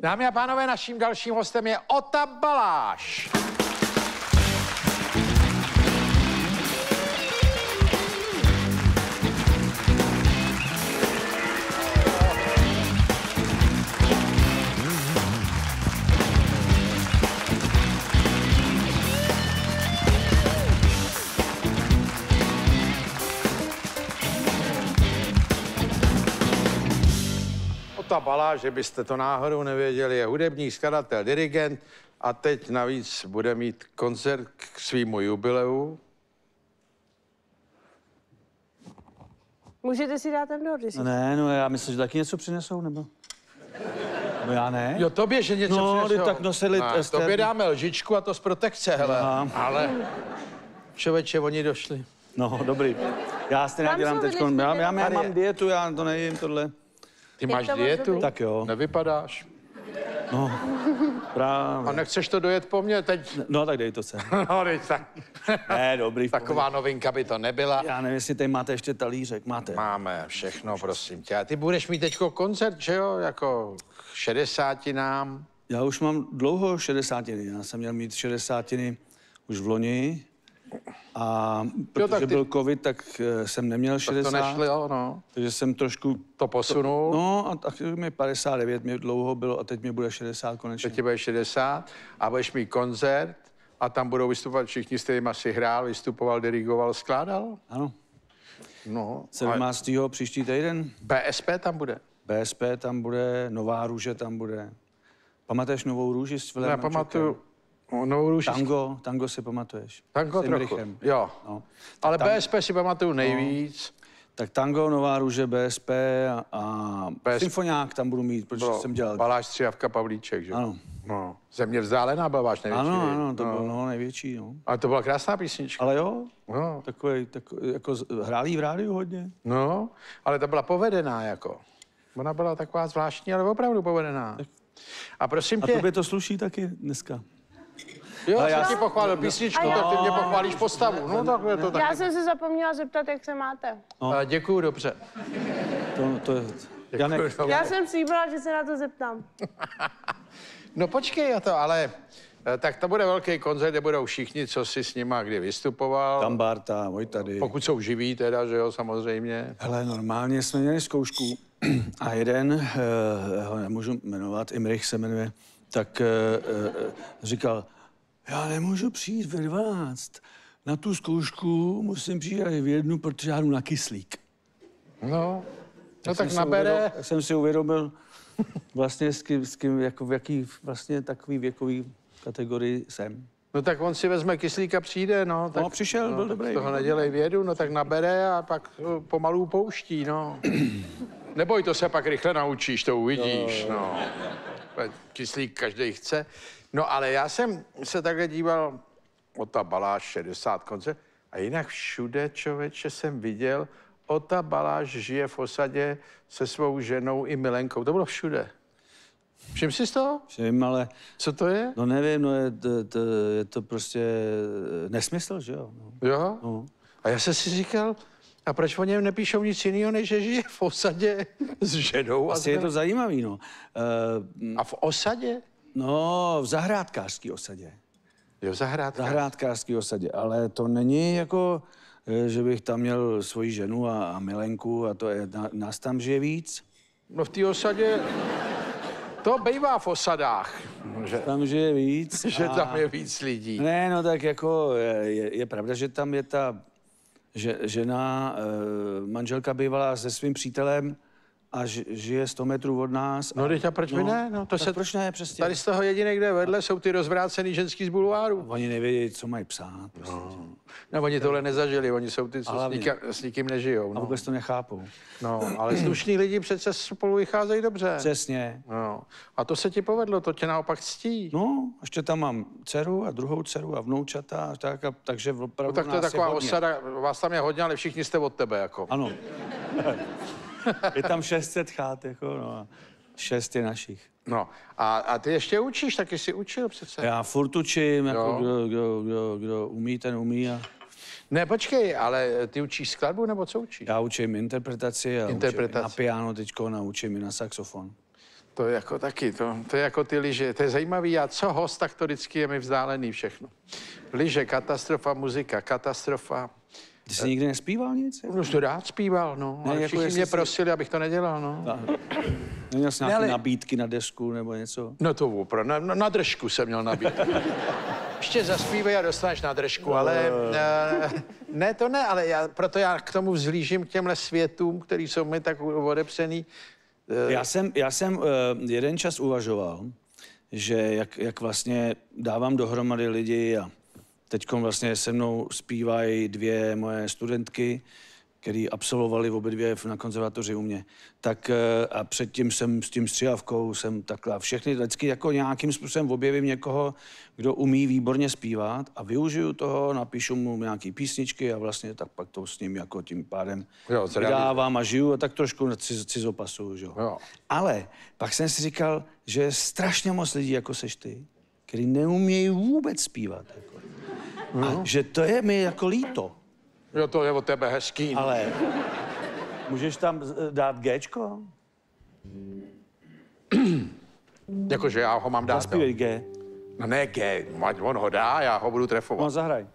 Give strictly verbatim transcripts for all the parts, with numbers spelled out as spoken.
Dámy a pánové, naším dalším hostem je Ota Baláš. Ota Baláš, že byste to náhodou nevěděli, je hudebník, skladatel, dirigent a teď navíc bude mít koncert k svýmu jubileu. Můžete si dát ten dort, jestli... No ne, no já myslím, že taky něco přinesou, nebo? No já ne. Jo, tobě, že něco no, přinesou. tak nosili... No, tobě dáme lžičku a to z protekce, hele. Aha. Ale člověče, oni došli. No, dobrý. Já si nedělám teď, já, já, já mám dietu, já to nejím, tohle. Ty máš dietu? Tak jo. Nevypadáš. No, právě. A nechceš to dojet po mně teď? No, tak dej to sem. No, teď tak. Ne, dobrý. Taková novinka by to nebyla. Já nevím, jestli tady máte ještě talířek, máte. Máme všechno, prosím tě. A ty budeš mít teďko koncert, že jo? Jako šedesátinám. Já už mám dlouho šedesátiny. Já jsem měl mít šedesátiny už v loni. A protože ty... byl covid, tak jsem neměl šedesát. Tak to nešlo, no. Takže jsem trošku... To posunul. To, no a tak mi padesát devět mě dlouho bylo a teď mě bude šedesát konečně. Teď ti bude šedesát a budeš mít koncert a tam budou vystupovat všichni, s kterými si hrál, vystupoval, dirigoval, skládal? Ano. No. sedmnáctého příští týden. B S P tam bude? B S P tam bude, Nová růže tam bude. Pamatuješ Novou růži s Vilém? Já pamatuju. Novou růži. Tango, tango si pamatuješ. Tango s trochu, Imrichem. jo. No. Ale tam... B S P si pamatuju nejvíc. No. Tak tango, Nová růže, B S P a, a B S... symfoniák tam budu mít, protože bylo jsem dělal. Baláš, Střihavka, Pavlíček, že? Ano. No. Země vzdálená byl váš největší. Ano, ano, to no. bylo no, největší, no. Ale to byla krásná písnička. Ale jo, no. takový, takový, jako hrálí v rádiu hodně. No, ale ta byla povedená, jako. Ona byla taková zvláštní, ale opravdu povedená. Tak. A prosím tě... A tobě to sluší taky dneska. Jo, já jsem si... ti pochválil písničku, tak ty mě pochválíš postavu. No, tak je to tak. Já jsem se zapomněla zeptat, jak se máte. No. Děkuju, dobře. To, to je... Janek. Já jsem slíbila, že se na to zeptám. No počkej, to, ale... Tak to bude velký koncert, kde budou všichni, co si s nima kdy vystupoval. Tam Barta, Vojtady. Pokud jsou živí teda, že jo, samozřejmě. Hele, normálně jsme měli zkoušku a jeden, uh, ho nemůžu jmenovat, Imrich se jmenuje, tak uh, uh, říkal, já nemůžu přijít ve dvanáct. Na tu zkoušku musím přijít v jednu, protože já jdu na kyslík. No, no tak, tak nabere. Uvědomil, jsem si uvědomil vlastně s kým, s kým jako v jaký vlastně takový věkový kategorii jsem. No tak on si vezme kyslík a přijde, no. Tak, no přišel, no, byl dobrý. Z toho nedělej vědu, no tak nabere a pak pomalu pouští, no. Neboj, to se pak rychle naučíš, to uvidíš, no. Kyslík každý chce. No ale já jsem se takhle díval, Ota Baláš, šedesát koncert, a jinak všude, člověče, jsem viděl, Ota Baláš žije v osadě se svou ženou i milenkou. To bylo všude. Všim si z toho? Všim, ale... Co to je? No nevím, no je to, to, je to prostě nesmysl, že jo? No. Jo? No. A já jsem si říkal, a proč o něm nepíšou nic jiného, než že žije v osadě s ženou? Asi a je to zajímavý, no. Uh, a v osadě? No, v zahrádkářské osadě. Jo, v zahrádkářské. zahrádkářské osadě, ale to není jako, že bych tam měl svoji ženu a, a milenku a to je, nás tam žije víc. No v té osadě... To bývá v osadách. Že, tam žije víc. Že a... tam je víc lidí. Ne, no tak jako je, je pravda, že tam je ta že, žena, manželka bývala se svým přítelem a žije sto metrů od nás. No teď a proč no, by ne? No, to se, proč ne, přesně. Tady z toho jediné, kde vedle, jsou ty rozvrácený ženský z bulváru. Oni nevědí, co mají psát. Prostě. No. no, oni tohle nezažili, oni jsou ty, co s, nikým, s nikým nežijou. No. A vůbec to nechápou. No, ale slušní lidi přece spolu vycházejí dobře. Přesně. No. A to se ti povedlo, to tě naopak ctí. No, ještě tam mám dceru a druhou dceru a vnoučata, a tak, a, takže opravdu no, tak to je taková je osada, vás tam je hodně, ale všichni jste od tebe, jako. Ano. Je tam šest set chát, jako, no, a šest je našich. No, a, a ty ještě učíš, taky jsi učil přece. Já furt učím, jako kdo, kdo, kdo, kdo umí, ten umí a... Ne, počkej, ale ty učíš skladbu, nebo co učíš? Já učím interpretaci a Interpretaci. učím na piano teďko, naučím i na saxofon. To je jako taky, to, to je jako ty lyže. To je zajímavý, a co host, tak to vždycky je mi vzdálený všechno. Lyže, katastrofa, muzika, katastrofa. Ty jsi nikdy nespíval nic? No, to rád zpíval, no. Ne, Ale jako všichni jestli mě si- prosili, abych to nedělal, no. Neměl jsi nějaké ale- nabídky na desku nebo něco? No to opravdu, na, na, na držku jsem měl nabít. Ještě zaspívej a dostaneš na držku, ale uh, ne, to ne, ale já, proto já k tomu vzhlížím k těmhle světům, který jsou mi tak odepřený. Já jsem, já jsem uh, jeden čas uvažoval, že jak, jak vlastně dávám dohromady lidi a teď vlastně se mnou zpívají dvě moje studentky, který absolvovali obě dvě na konzervatoři u mě. Tak a předtím jsem s tím stříhavkou jsem takhle všechny vždycky jako nějakým způsobem objevím někoho, kdo umí výborně zpívat a využiju toho, napíšu mu nějaký písničky a vlastně tak pak to s ním jako tím pádem Jo, vydávám a žiju a tak trošku ciz, cizopasuju, že jo. Jo. Ale pak jsem si říkal, že je strašně moc lidí, jako seš ty, který neumějí vůbec zpívat. Jako. No. A že to je mi jako líto. Jo, to je od tebe hezký. Ale můžeš tam z- dát Gčko? Jakože já ho mám dát. Zaspívej G. No ne G, ať on ho dá, já ho budu trefovat. No, zahraj.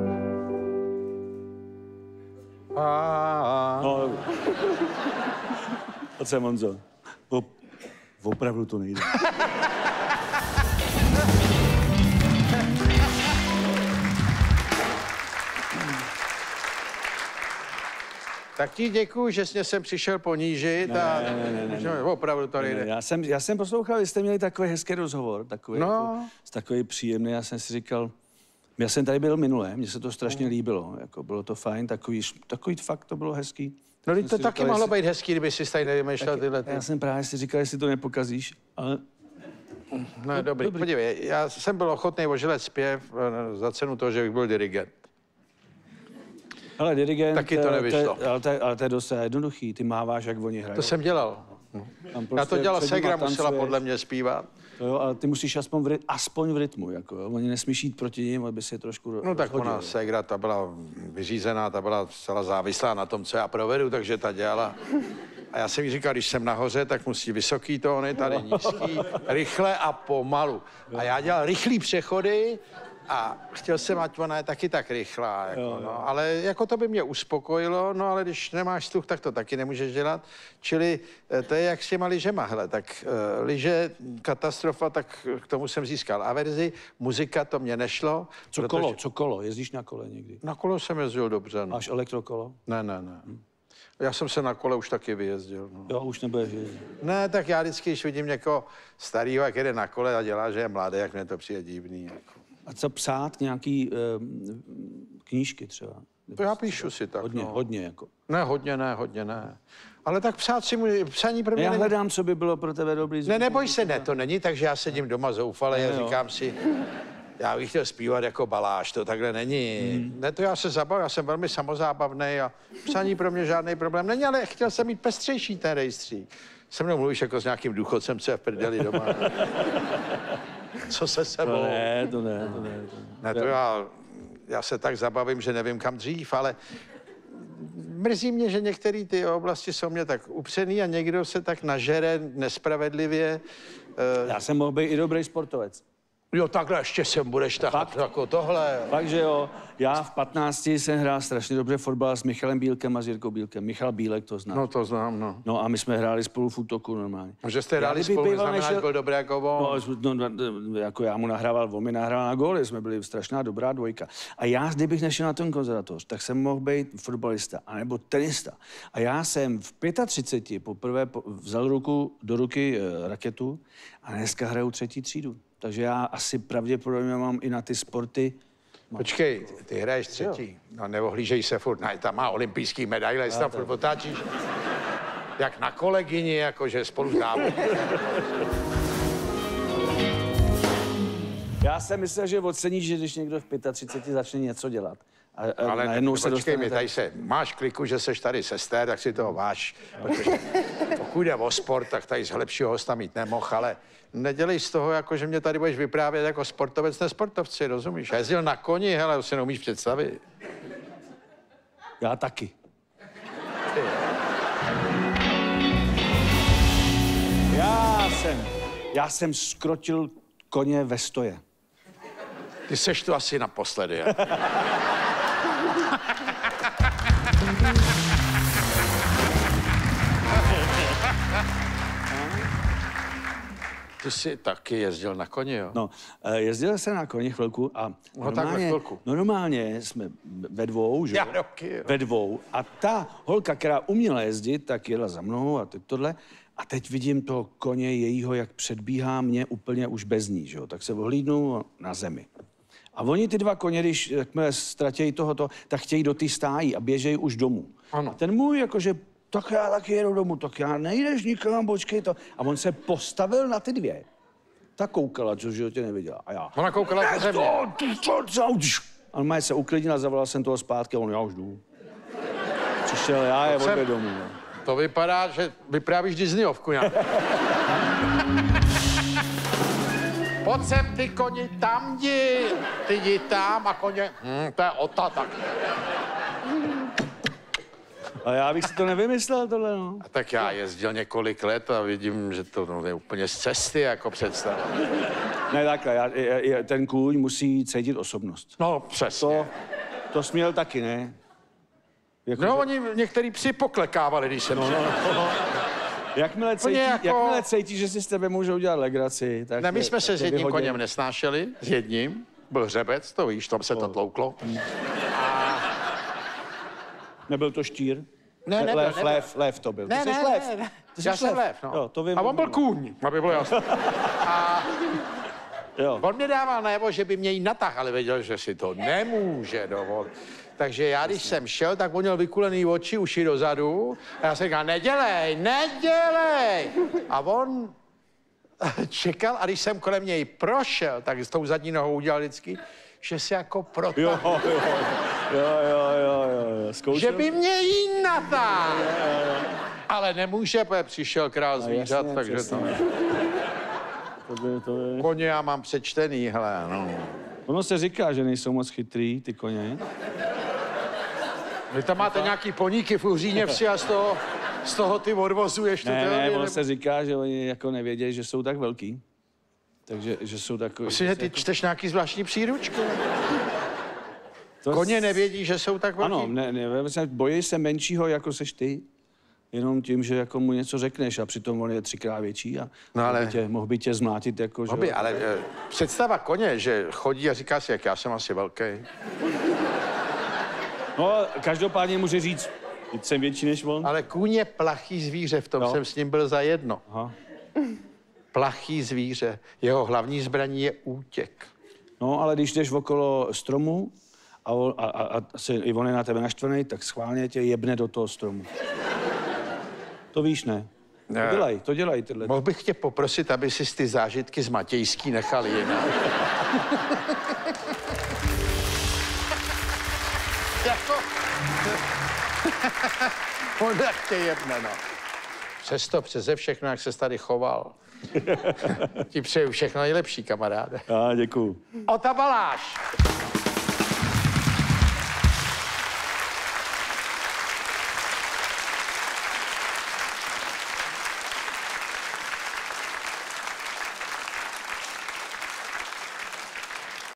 A, No, dobrý. Pojď sem, Honzo. Op, opravdu to nejde. tak ti děkuju, že jsi mě sem přišel ponížit a ne, ne, ne, že opravdu to nejde. Já jsem, já jsem poslouchal, vy jste měli takový hezký rozhovor, takový, No. jako, takový příjemný. Já jsem si říkal, já jsem tady byl minule, mně se to strašně líbilo. Jako, bylo to fajn, takový, takový fakt to bylo hezký. No, Jsem teď to si taky říkal, mohlo jestli- být hezký, kdyby si tady nevymýšlel tyhle. Ty. Já jsem právě si říkal, jestli to nepokazíš, ale No, dobrý. dobrý. Podívej, já jsem byl ochotný ožilet zpěv eh, za cenu toho, že bych byl dirigent. ale dirigent... Taky to eh, nevyšlo. je- ale, to, je- ale to je dost jednoduchý, ty máváš, jak oni hrají. To jsem dělal. Tam Já prostě to dělal, před nima Segra musela tancuješ. podle mě zpívat. To jo, ale ty musíš aspoň v, ry- aspoň v rytmu, jako jo. Oni nesmíš jít proti nim, aby si je trošku No tak rozhodil, ona, jo. Segra, ta byla vyřízená, ta byla zcela závislá na tom, co já provedu, takže ta dělala. A já jsem jí říkal, když jsem nahoře, tak musí vysoký tóny, tady nízký, rychle a pomalu. A já dělal rychlý přechody a chtěl jsem, ať ona je taky tak rychlá. Jako, Jo, jo. no, ale jako to by mě uspokojilo, no ale když nemáš sluch, tak to taky nemůžeš dělat. Čili eh, to je jak s těma lyžema, hele, tak uh, lyže, katastrofa, tak k tomu jsem získal averzi, muzika, to mě nešlo. Co protože- kolo, co kolo, jezdíš na kole někdy? Na kolo jsem jezdil dobře, no. Máš elektrokolo? Ne, ne, ne. Já jsem se na kole už taky vyjezdil, no. Jo, už nebudeš jezdit. Ne, tak já vždycky, když vidím někoho starého, jak jede na kole a dělá, že je mladý, jak mě to přijde divný. Jako. A co psát nějaký um, knížky třeba? To já píšu si tak, Hodně, no. hodně jako. Ne, hodně ne, hodně ne. Ale tak psát si můj, psaní pro mě Já není... hledám, co by bylo pro tebe dobrý Ne, zvuk. neboj se, ne, to není tak, že já sedím doma zoufale a jo. říkám si, já bych chtěl zpívat jako Baláš, to takhle není. Hmm. Ne, to já se zabavím, já jsem velmi samozábavný a psaní pro mě žádný problém není, ale chtěl jsem mít pestřejší ten rejstřík. Se mnou mluvíš jako s nějakým důchodcem, co je v prdeli doma. Co se sebou? To ne, to ne, to ne. To ne. Ne, to já, já se tak zabavím, že nevím kam dřív, ale mrzí mě, že některé ty oblasti jsou mě tak upřený a někdo se tak nažere nespravedlivě. Uh, Já jsem mohl být i dobrý sportovec. jo, takhle ještě sem budeš tahat jako tohle. Fakt, že jo. Já v patnácti jsem hrál strašně dobře fotbal s Michalem Bílkem a s Jirkou Bílkem. Michal Bílek to zná. No No. to znám, no. no a my jsme hráli spolu v útoku normálně. Že jste Já hráli kdybych spolu, býval neznamená, nešel- že byl dobrý jako on. No, no, no, jako já mu nahrával, on mi nahrál na góly, jsme byli strašná dobrá dvojka. A já, kdybych nešel na ten konzervatoř, tak jsem mohl být fotbalista, anebo tenista. A já jsem v třiceti pěti poprvé po- vzal ruku do ruky e, raketu a dneska hraju třetí třídu. Takže já asi pravděpodobně mám i na ty sporty. Počkej, ty hraješ třetí. No neohlížej se furt, ne, tam má olympijský medaile, jestli tam furt otáčíš. Jak na kolegyni, jakože spolu závodí. Já jsem myslel, že oceníš, že když někdo v třiceti pěti začne něco dělat. A, a Ale najednou ne, se počkej dostane... mi, tady se, máš kliku, že seš tady sester, tak si toho váš. Protože pokud jde o sport, tak tady z lepšího hosta mít nemohl, ale nedělej z toho, jako že mě tady budeš vyprávět jako sportovec, nesportovci, rozumíš? Já jezdil na koni, hele, to si neumíš představit. Já taky. Já Já jsem, já jsem skrotil koně ve stoje. Ty seš tu asi naposledy, je? Ty jsi taky jezdil na koni, jo? No, eh, jezdil jsem na koni chvilku a No, takhle chvilku. no, normálně jsme ve dvou, že? Já roky, jo. Ve dvou. A ta holka, která uměla jezdit, tak jela za mnou a teď tohle. A teď vidím toho koně jejího, jak předbíhá mě úplně už bez ní, že jo? Tak se ohlídnu na zemi. A oni ty dva koně, když jakmile ztratějí tohoto, tak chtějí do té stájí a běžejí už domů. Ano. A ten můj jakože, tak já taky jedu domů, tak já nejdeš nikam, počkej to. A on se postavil na ty dvě. Ta koukala, co v životě neviděla. A já. Ona koukala po země. A on se uklidnil, zavolal jsem toho zpátky a on, já už jdu. Přišel já je jsem- odved domů. No. To vypadá, že vyprávíš Disneyovku nějak. Pojď sem, ty koni, tam jdi, ty jdi tam a koně, hm, to je ota tak. A já bych si to nevymyslel, tohle, no. A tak já jezdil několik let a vidím, že to no, je úplně z cesty, jako představa. Ne, takhle, já, je, je, ten kůň musí cítit osobnost. No, přesně. To, to směl taky, ne? Jako, No, že- oni některý psi poklekávali, když jsem no, no, no. Jakmile cítí, jako- jakmile cítí, že si s tebe můžou udělat legraci, tak... Ne, my je- jsme se tak s je jedním vyhodí. koněm nesnášeli, s jedním. Byl hřebec, to víš, tam se to tlouklo. Nebyl to štír? Ne, nebyl, lev, nebyl. lev, lev to byl. Ne, Ty jsi ne, lev. ne, ne. Ty jsi Já jsem lev, no. Jo, to vím. A on byl kůň, aby bylo jasno. Jo. On mě dával najevo, že by mě jí natáhl, ale věděl, že si to nemůže dovolit. Takže já, když jsem šel, tak on měl vykulený oči, uši dozadu. A já jsem říkal, nedělej, nedělej. A on čekal a když jsem kolem něj prošel, tak s tou zadní nohou udělal vždycky, že se jako Jo, protáhl. jo, jo, jo, jo, jo, jo. Zkoušel? Že by mě jí natáhl. Ale nemůže, protože přišel král zvířat, jasně, takže přesně. to... To by, to by... Koně já mám přečtený, hele, no. Ono se říká, že nejsou moc chytrý, ty koně. Vy tam máte nějaký poníky v Uhříně vsi a z toho, z toho ty odvozuješ tu Ne, teorii, ne, ono nebo- se říká, že oni jako nevědějí, že jsou tak velký. Takže, že jsou takový... Myslím, že že ty se čteš nějaký zvláštní příručky. to- Koně nevědí, že jsou tak velký. Ano, ne, ne, myslím, bojí se menšího, jako seš ty, jenom tím, že jako mu něco řekneš a přitom on je třikrát větší a No ale- mohl, by tě, mohl by tě zmlátit jako, že... Hobby, ale eh, představa koně, že chodí a říká si, jak já jsem asi velký. No, každopádně může říct, že jsem větší než on. Ale kůň je plachý zvíře, v tom No. jsem s ním byl za jedno. Aha. Plachý zvíře. Jeho hlavní zbraní je útěk. No, ale když jdeš okolo stromu a, on- a, a, a se, i on je na tebe naštvaný, tak schválně tě jebne do toho stromu. To víš, ne? Ne. To dělaj, to dělaj tyhle. Mohl bych tě poprosit, aby si ty zážitky z Matějský nechal jinak. Jako... On jak tě jebne, no. Přesto, přeze všechno, jak ses tady choval. Ti přeju všechno nejlepší, kamaráde. Já děkuju. Ota Baláš.